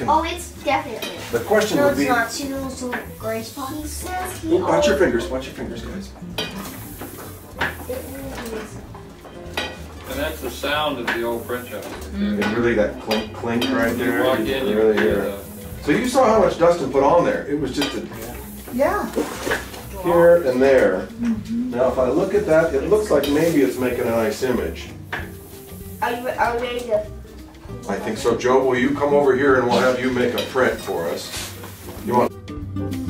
Oh, it's definitely. The question would be... No, it's not. See those little gray spots? Oh, watch your fingers, guys. And that's the sound of the old French oven. And really that clink, clink right there. Walk in, You really hear it. So you saw how much Dustin put on there. It was just a... Yeah. Here and there. Now if I look at that, it looks like maybe it's making a nice image. Are we ready to... I think so. Joe, will you come over here and we'll have you make a print for us? You want...